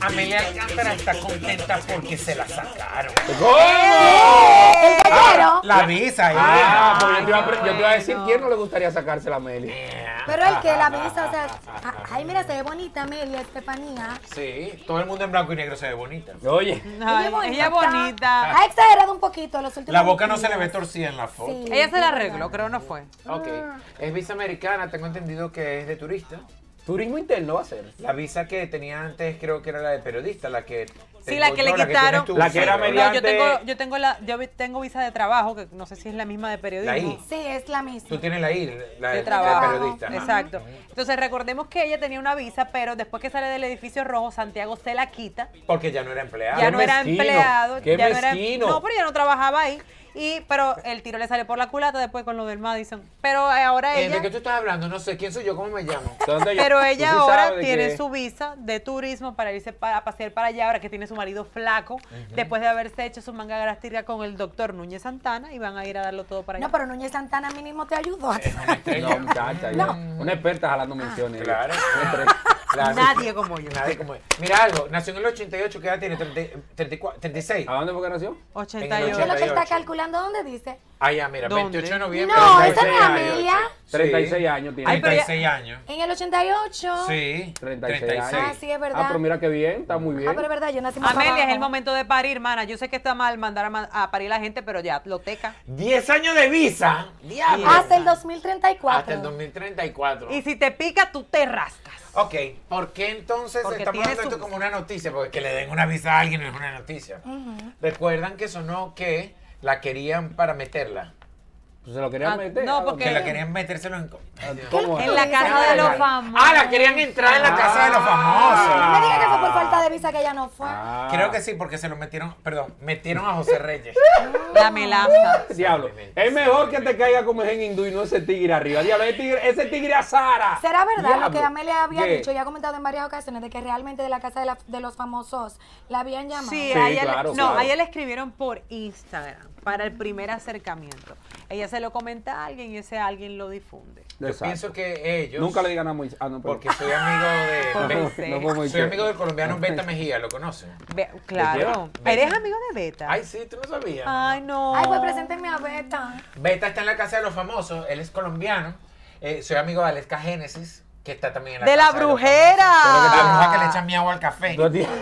Amelia Alcántara está contenta porque se la sacaron. ¿Cómo? La visa. Pues yo te iba a decir, ¿quién no le gustaría sacarse la Amelia? Pero el que la visa, o sea, ay, mira, se ve bonita Amelia, Estefanía. Sí, todo el mundo en blanco y negro se ve bonita. Oye. Ella es bonita. Ha exagerado un poquito los últimos La boca no se días. le ve torcida en la foto. Sí, Ella se la es arregló, verdad. creo no fue. Ok. Es visa americana, tengo entendido que es de turista. Turismo interno va a ser. La visa que tenía antes creo que era la de periodista, la que... Sí, la que le quitaron. La que era No, mediante... yo tengo visa de trabajo, que no sé si es la misma de periodismo. La I. Sí, es la misma. Tú tienes la I, la De de trabajo. periodista. Ajá. Exacto. Entonces recordemos que ella tenía una visa, pero después que sale del edificio rojo, Santiago se la quita. Porque ya no era empleado. Ya no era mezquino, empleado. qué ya no era, mezquino. no, pero ya no trabajaba ahí. Pero el tiro le sale por la culata después con lo del Madison. Pero ahora ¿De ella... qué tú estás hablando? No sé, ¿quién soy yo? ¿Cómo me llamo? Pero ella ahora sabe de tiene qué. su visa de turismo para irse a pasear para allá, ahora que tiene su marido flaco, después de haberse hecho su manga gastrica con el doctor Núñez Santana, y van a ir a darlo todo para allá. No, pero Núñez Santana mínimo te ayudó. Es una estrella. No, muchacha, ya. Una experta jalando menciones. Claro. Una experta. Claro. Nadie como yo. Nadie como él. Mira algo, nació en el 88, ¿qué edad tiene? 34, 36. ¿A dónde fue que nació? 88. ¿Qué es lo que él está 88. calculando? ¿Dónde dice? Ah, ya, mira, ¿Dónde? 28 de noviembre. No, del esa no es 38. Amelia. 36 años tiene. Ay, pero ya- 36 años. En el 88. Sí, 36 años. Ah, sí, es verdad. Ah, pero mira qué bien, está muy bien. Ah, pero es verdad, yo nací más Amelia, es abajo. el momento de parir, hermana. Yo sé que está mal mandar a parir a la gente, pero ya, lo teca. 10 años de visa. Diablo. Hasta el 2034. Hasta el 2034. Y si te pica, tú te rascas. Ok, ¿por qué entonces Porque estamos tiene dando esto su- como una noticia? Porque que le den una visa a alguien no es una noticia. Recuerdan que sonó que la querían para meterla. Pues se lo querían meter. no, ¿a porque- Que dónde? la querían metérselo en... ¿Cómo? En la casa de los famosos. Ah, la querían entrar en la casa de los No famosos. me digas que fue por falta de visa que ella no fue. Ah. Creo que sí, porque se lo metieron, perdón, metieron a José Reyes. La melaza. Diablo, es mejor que te caiga como es en hindú y no ese tigre arriba. Diablo, ese tigre a Sara. ¿Será verdad lo Diablo. que Amelia había ¿Qué? dicho y ha comentado en varias ocasiones de que realmente de la casa de los famosos la habían llamado? Sí, Sí, a ella, claro, no, claro. a ella le escribieron por Instagram para el primer acercamiento. Ella se lo comenta a alguien y ese alguien lo difunde. Yo Exacto. pienso que ellos... Nunca le digan a Moisés. Ah, no, perdón. Porque soy amigo Por de... Moisés. No fue Moisés. Soy amigo del colombiano Beta Mejía, ¿lo conocen? Claro. Beta. ¿Eres amigo de Beta? Ay, sí, tú no sabías. Ay, no. Ay, pues preséntenme a Beta. Beta está en la casa de los famosos, él es colombiano. Soy amigo de Aleska Génesis, que está también en la ¡De casa la los brujera! famosos. La bruja que le echa mi agua al café. Tú tienes-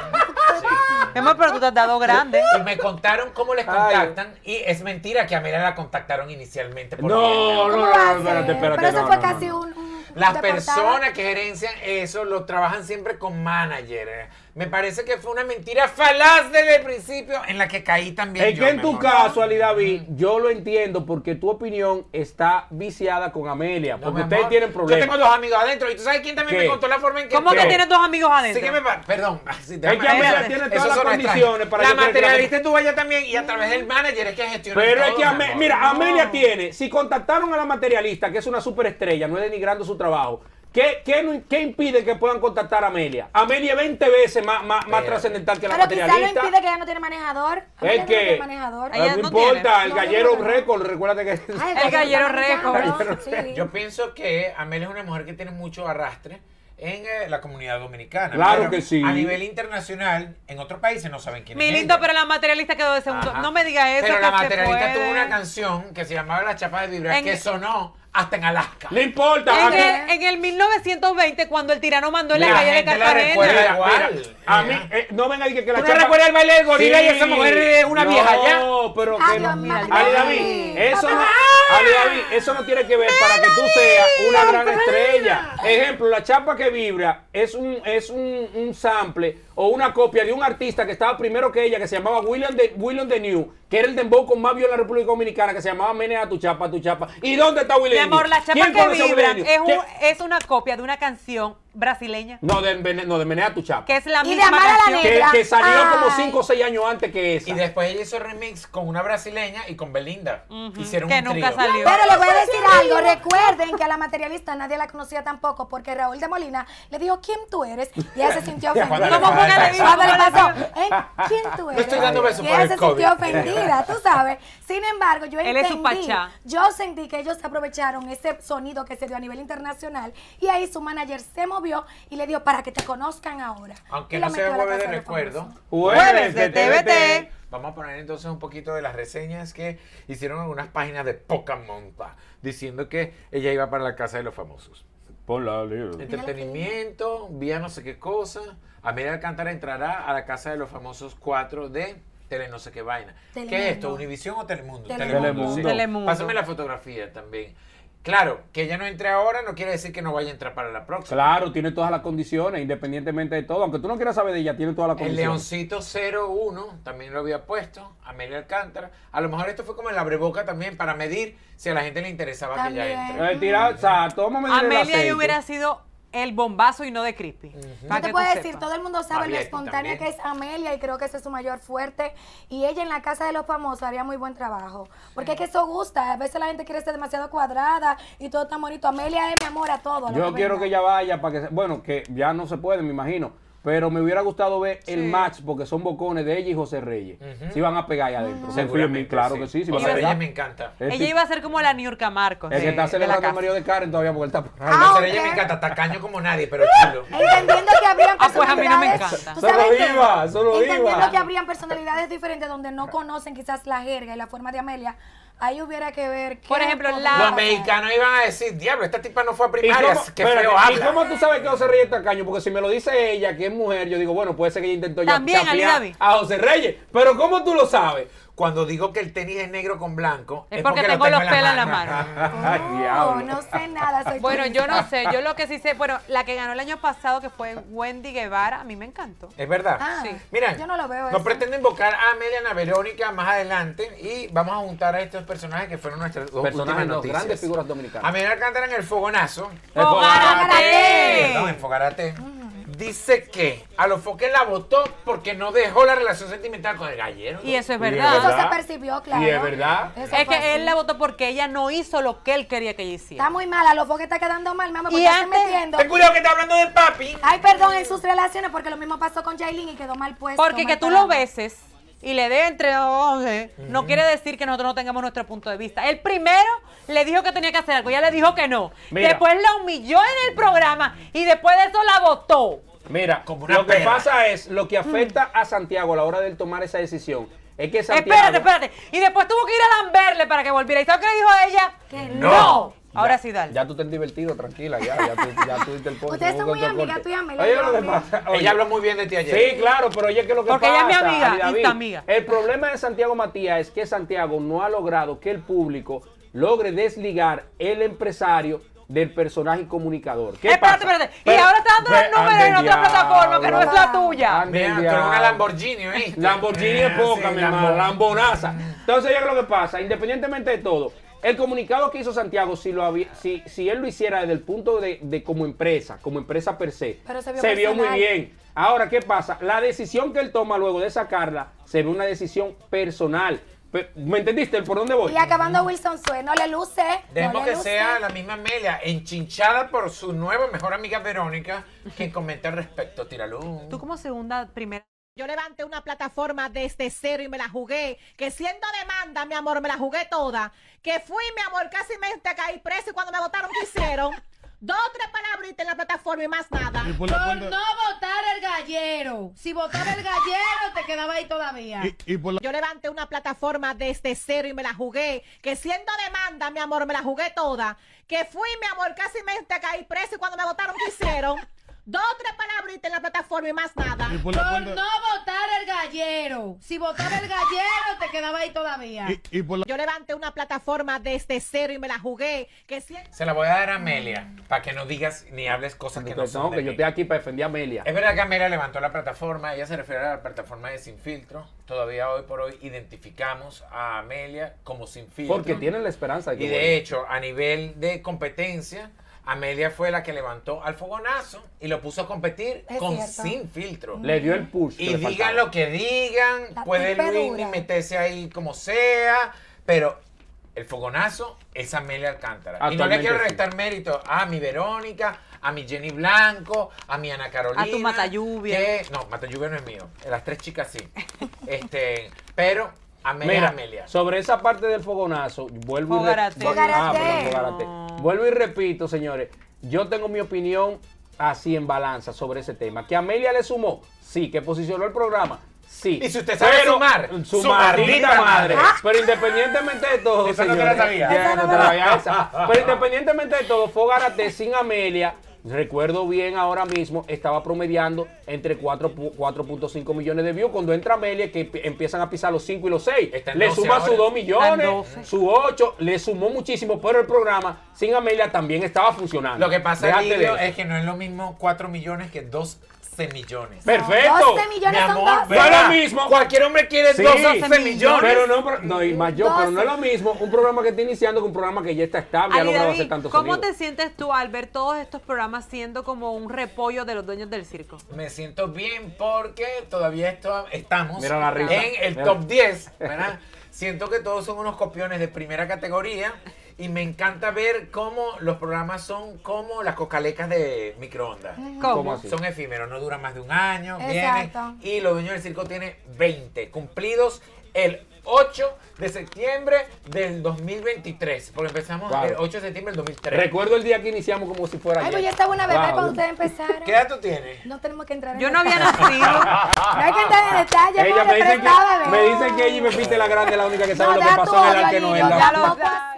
Mi amor, pero tú te has dado grande. Y me contaron cómo les Ay. contactan. Y es mentira que a Amelia la contactaron inicialmente. por No, email. no, ¿Cómo no, va a no, espérate, ser? espérate. Pero eso no, fue no, casi no. un Las deportado. personas que gerencian eso lo trabajan siempre con manager. Me parece que fue una mentira falaz desde el principio en la que caí también. Es yo, que en mi tu amor. caso, Ali David, yo lo entiendo porque tu opinión está viciada con Amelia. No, Porque mi ustedes amor. tienen Yo problemas. tengo dos amigos adentro. ¿Y tú sabes quién también ¿Qué? me contó la forma en que ¿Cómo que entró? tienes dos amigos adentro? Sí que me va, perdón. Sí, Es déjame- que Amelia espérate. tiene Esos todas las son condiciones extraños. para la yo creer que materialista estuvo allá también y a través del manager es que gestiona Pero es todo, que, mi amor. mira, Amelia tiene, si contactaron a la materialista, que es una superestrella, no es denigrando su trabajo, ¿qué impide que puedan contactar a Amelia? Amelia es 20 veces más trascendental que la Pero quizá lo materialista. impide que ella no tiene manejador. Amelia Es no tiene que manejador. Ella no no importa, tiene. el No, gallero no, no. récord, recuérdate que Ay, El gallero está récord. manejando, sí. Yo pienso que Amelia es una mujer que tiene mucho arrastre en la comunidad dominicana. Claro Pero que sí. A nivel internacional, en otros países no saben quién Mi es lindo, ella. pero la materialista quedó de segundo. Ajá. No me digas eso. Pero que la se materialista puede. tuvo una canción que se llamaba La Chapa de Vibra, En- que sonó hasta en Alaska. no importa. En el 1920, cuando el tirano mandó en la La calle de gente la recuerda Cartagena. igual. a mí, no venga y que la ¿Tú no chapa- recuerdas el baile del gorila Sí. y esa mujer es una vieja ya? No, pero Ay, que Dios no. mío, Ali ay. David, eso no tiene que ver para que tú seas una gran estrella. Ejemplo, la chapa que vibra es un sample o una copia de un artista que estaba primero que ella, que se llamaba William the New, que era el dembow con más view en la República Dominicana, que se llamaba Menea tu chapa, tu chapa. ¿Y dónde está Mi William the New? amor, la chapa ¿Quién que conoce a William vibran the New? es una copia de una canción brasileña, No, de Menea tu chapa. que es la Y de misma Amar a la canción. Negra. Que salió como Ay. 5 o 6 años antes que esa. Y después ella hizo remix con una brasileña y con Belinda. Hicieron que un nunca trío. salió. Pero le voy a decir algo. Recuerden que a la materialista nadie la conocía tampoco porque Raúl de Molina le dijo, ¿quién tú eres? Y ella se sintió ofendida. ¿Cómo fue que le dijo? Cuando le ¿Cómo le pasó, dijo? ¿quién tú eres? estoy dando besos y por ella el se COVID. sintió ofendida, tú sabes. Sin embargo, yo Él es su entendí, pachá. yo sentí que ellos aprovecharon ese sonido que se dio a nivel internacional y ahí su manager se movió subió y le dio para que te conozcan ahora. Aunque Y la no sea metió a la jueves de casa los recuerdo. famosos. Jueves de TVT. Vamos a poner entonces un poquito de las reseñas que hicieron algunas páginas de Pokémon diciendo que ella iba para la casa de los famosos. Por la libre. Entretenimiento, vía no sé qué cosa. Amelia Alcántara entrará a la casa de los famosos 4 de Tele no sé qué vaina. ¿Qué es esto? Telemundo. ¿Univisión o Telemundo? Telemundo. Sí. Telemundo. Pásame la fotografía también. Claro, que ella no entre ahora no quiere decir que no vaya a entrar para la próxima. Claro, tiene todas las condiciones, independientemente de todo. Aunque tú no quieras saber de ella, tiene todas las El condiciones. Leoncito 01 también lo había puesto, Amelia Alcántara. A lo mejor esto fue como el abreboca también para medir si a la gente le interesaba que ella También. entre. Tira, o sea, toma medir el Amelia aceite. yo hubiera sido el bombazo y no de Crispy. Yo te puedo decir, todo el mundo sabe lo Abierto espontánea también. que es Amelia y creo que ese es su mayor fuerte. Y ella en la casa de los famosos haría muy buen trabajo. Porque es que eso gusta. A veces la gente quiere ser demasiado cuadrada y todo tan bonito. Amelia es mi amor a todo. Yo quiero que ella vaya para que, bueno, que ya no se puede, me imagino. Pero me hubiera gustado ver el match porque son bocones de ella y José Reyes. Si van a pegar ahí adentro. Confío en mí, Seguramente, claro que sí. Si van a José Reyes pegar. me encanta. El Ella tipo- iba a ser como la Niurka Marcos. el que está de la celebrando el casa. marido de Karen todavía porque él está por ahí. Ah, José Reyes ok. me encanta, tacaño como nadie, pero chulo. Entendiendo que habrían Ah, pues a mí no me personalidades- encanta. ¿tú Solo sabes qué? iba, solo Entendiendo iba. que habrían personalidades diferentes donde no conocen quizás la jerga y la forma de Amelia. Ahí hubiera que ver qué Por ejemplo, podría la- Los pasar. mexicanos iban a decir, diablo, esta tipa no fue a ¿Y primaria, cómo, qué espérate, feo ¿y habla. cómo tú sabes que José Reyes es tacaño? Porque si me lo dice ella, que es mujer, yo digo, bueno, puede ser que ella intentó ya También, Ali chapear David. a José Reyes. Pero ¿cómo tú lo sabes? Cuando digo que el tenis es negro con blanco, Es porque lo tengo los en pelos en la mano. Ay, Oh, diablo. no sé nada. Soy Bueno, yo turista. no sé, yo lo que sí sé, bueno, la que ganó el año pasado, que fue Wendy Guevara, a mí me encantó. Es verdad. Ah, Sí. Mira, yo no lo veo nos eso. pretende invocar a Amelia y a Verónica más adelante y vamos a juntar a estos personajes que fueron nuestras dos Personajes, últimas dos noticias. grandes figuras dominicanas. Amelia Alcántara en el fogonazo. ¡Fogarate! Perdón, en Fogarate. Dice que a los foques la votó porque no dejó la relación sentimental con el gallero. Y eso es Y es verdad. Eso ¿verdad? se percibió, claro. Y es verdad. Eso Es fue que él así. la votó porque ella no hizo lo que él quería que ella hiciera. Está muy mala, los que está quedando mal, mamá, porque Y está antes- metiendo. Ten cuidado que está hablando de papi. Ay, perdón, en sus relaciones, porque lo mismo pasó con Yailin y quedó mal puesto. Porque que mal tú parado. lo beses y le dé entre 11, no quiere decir que nosotros no tengamos nuestro punto de vista. El primero le dijo que tenía que hacer algo, ella le dijo que no. Mira. Después la humilló en el programa y después de eso la votó. Mira, Como una lo que perra. pasa es, lo que afecta a Santiago a la hora de él tomar esa decisión, es que Santiago... Espérate. Y después tuvo que ir a lamberle para que volviera. ¿Y sabes qué le dijo a ella? Que no. Ahora Ya- sí, dale. Ya tú estás divertido, tranquila, ya tú diste el punto. Ustedes son no muy te amigas, cortes. tú y Amelia, Oye, yo lo que también. pasa, oye, Ella habló muy bien de ti ayer. Sí, claro, pero oye, que lo que Porque pasa, ella es mi amiga, Ali David, insta amiga. el problema de Santiago Matías es que Santiago no ha logrado que el público logre desligar el empresario del personaje comunicador. ¿Qué Espérate. pasa? Y ahora está dando los números en ande otra plataforma que no es la diablo. tuya. Ande Mira, tú diablo. eres una Lamborghini, ¿oíste? Lamborghini es poca, Sí, mi hermano, lambonaza. Entonces, ya que lo que pasa, independientemente de todo, el comunicado que hizo Santiago, si él lo hiciera desde el punto de como empresa per se, Pero se vio muy personal. bien. Ahora, ¿qué pasa? La decisión que él toma luego de sacarla se ve una decisión personal. ¿Me entendiste por dónde voy? Y acabando Wilson Sue, no le luce. Dejemos no le que luce. sea la misma Amelia, enchinchada por su nueva mejor amiga Verónica, quien comenta al respecto. Tíralo. Tú como primera. Yo levanté una plataforma desde cero y me la jugué. Que siendo demanda, mi amor, me la jugué toda. Que fui, mi amor, casi me caí preso y cuando me votaron, ¿qué hicieron? 2 o 3 palabritas en la plataforma y más nada. Por no votar el gallero. Si votaba el gallero, te quedaba ahí todavía. Yo levanté una plataforma desde cero y me la jugué. Que siendo demanda, mi amor, me la jugué toda. Que fui, mi amor, casi me caí preso y cuando me votaron, ¿qué hicieron? 2 o 3 palabritas en la plataforma y más nada. Por no votar el gallero. Si votaba el gallero, te quedaba ahí todavía. Yo levanté una plataforma desde cero y me la jugué. Que siendo... Se la voy a dar a Amelia, para que no digas ni hables cosas que no Entonces, son no, de que yo mí. estoy aquí para defender a Amelia. Es verdad que Amelia levantó la plataforma, ella se refiere a la plataforma de Sin Filtro. Todavía hoy por hoy identificamos a Amelia como Sin Filtro. Porque tienen la esperanza de que Y de hecho, a nivel de competencia, Amelia fue la que levantó al fogonazo y lo puso a competir Es con cierto. Sin Filtro. le dio el push. que Y le digan faltaba. lo que digan, La puede temperatura. Luis meterse ahí como sea, pero el fogonazo es Amelia Alcántara. Y no le Actualmente quiero sí. restar mérito a mi Verónica, a mi Jenny Blanco, a mi Ana Carolina. A tu Matalluvia. No, Matalluvia no es mío. Las 3 chicas sí. Pero Amelia Mira, es Amelia. sobre esa parte del fogonazo, vuelvo y Fogarate. Fogarate. Vuelvo y repito, señores, yo tengo mi opinión así en balanza sobre ese tema. ¿Que Amelia le sumó? Sí. ¿Que posicionó el programa? Sí. Y si usted sabe sumar, su maldita madre. Pero independientemente de todo, Esa no te la sabía. ya no te la sabía esa. Pero independientemente de todo, Fogarate sin Amelia, recuerdo bien ahora mismo, estaba promediando entre 4.5 millones de views. Cuando entra Amelia, que empiezan a pisar los 5 y los 6, le suma sus 2 millones, sus 8, le sumó muchísimo, pero el programa sin Amelia también estaba funcionando. Lo que pasa, Déjate de Lidio, eso. es que no es lo mismo 4 millones que 12 millones. Perfecto. 12 millones Mi son amor, 12. No es lo mismo. Cualquier hombre quiere Sí, 12 millones. Pero no, y más yo, pero no es 12. lo mismo un programa que está iniciando que un programa que ya está estable, ya ha Ali logrado David, hacer tantos ¿cómo sonidos. te sientes tú al ver todos estos programas siendo como un repollo de los dueños del circo? Me siento bien porque todavía estamos Mira la risa. en el Mira. top 10, ¿verdad? Siento que todos son unos copiones de primera categoría y me encanta ver cómo los programas son como las cocalecas de microondas. ¿Cómo así? Son efímeros, no duran más de un año, Exacto. vienen y los dueños del circo tiene 20 cumplidos el 8 de septiembre del 2023, porque empezamos Wow. el 8 de septiembre del 2003. Recuerdo el día que iniciamos como si fuera Ay, ayer. pues yo estaba una bebé Wow. cuando ustedes empezaron. ¿Qué edad tú tienes? No tenemos que entrar en Yo no había detalle. nacido. No hay que entrar en detalle, Ella porque me dicen estaba bebé. que ella y Pepita la Grande es la única que sabe No, lo que deja pasó tu en el odio, arte Lidio, novela. Ya lo tampoco sabes. así.